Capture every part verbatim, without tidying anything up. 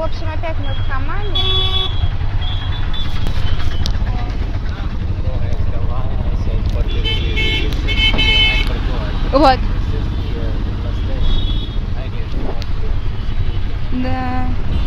общем, опять мы в Хамаме. Вот. Да.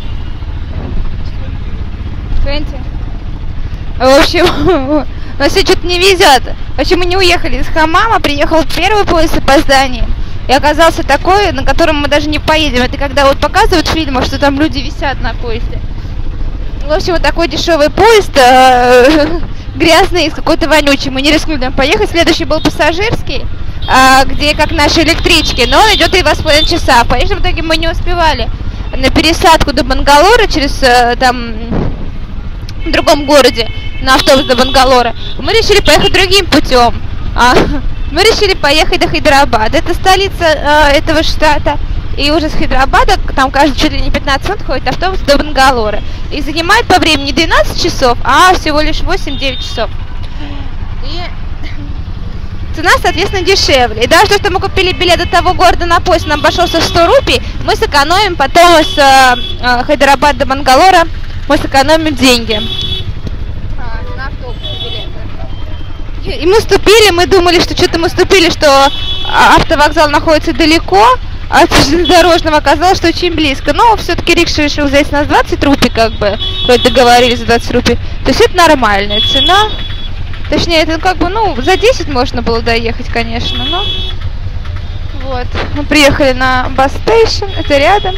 двадцать. В общем, нас все что-то не везет. В общем, мы не уехали из Хамама, приехал первый поезд с опозданием. И оказался такой, на котором мы даже не поедем. Это когда вот показывают в фильмах, что там люди висят на поезде. В общем, вот такой дешевый поезд, э, грязный, с какой-то вонючий. Мы не рискнули там поехать. Следующий был пассажирский, э, где как наши электрички, но он идет и два с половиной часа. Конечно, в итоге мы не успевали на пересадку до Бангалора через э, там в другом городе на автобус до Бангалора. Мы решили поехать другим путем. А, мы решили поехать до Хайдарабада. Это столица э, этого штата. И уже с Хайдарабада, там каждый чуть ли не пятнадцать минут ходит автобус до Бангалора. И занимает по времени двенадцать часов, а всего лишь восемь-девять часов. И цена, соответственно, дешевле. И даже то, что мы купили билет до того города на поезд, нам обошелся сто рупий, мы сэкономим потом с э, Хайдарабада до Бангалора, мы сэкономим деньги. А, на автобус билеты. И мы ступили, мы думали, что что-то мы ступили, что автовокзал находится далеко, а от железнодорожного оказалось, что очень близко. Но все-таки рикша решил взять с нас двадцать рупий, как бы, хоть договорились за двадцать рупий. То есть это нормальная цена. Точнее, это как бы, ну, за десять можно было доехать, конечно, но... Вот, мы приехали на бас-стейшн, это рядом.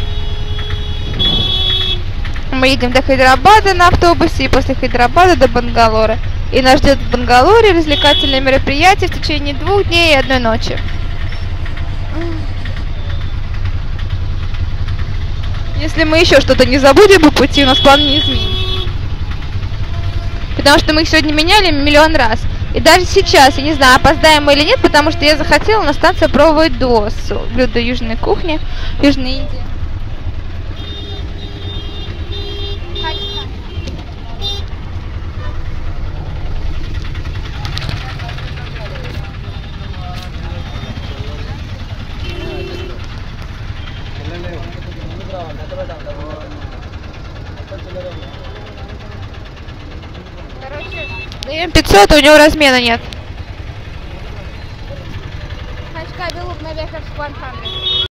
Мы едем до Хайдарабада на автобусе, и после Хайдарабада до Бангалора. И нас ждет в Бангалоре развлекательное мероприятие в течение двух дней и одной ночи. Если мы еще что-то не забудем по пути, у нас план не изменится. Потому что мы их сегодня меняли миллион раз. И даже сейчас, я не знаю, опоздаем мы или нет, потому что я захотела на станции пробовать досу. Блюдо южной кухни, Южной Индии. Даем пятьсот, а у него размена нет.